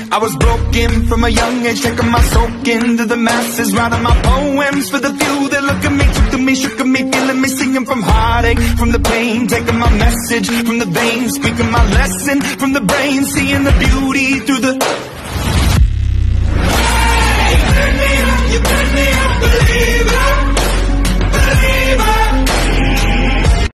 I was broken from a young age, taking my soak into the masses, writing my poems for the few that look at me, took to me, shook at me, feeling me, singing from heartache, from the pain, taking my message from the veins, speaking my lesson from the brain, seeing the beauty through the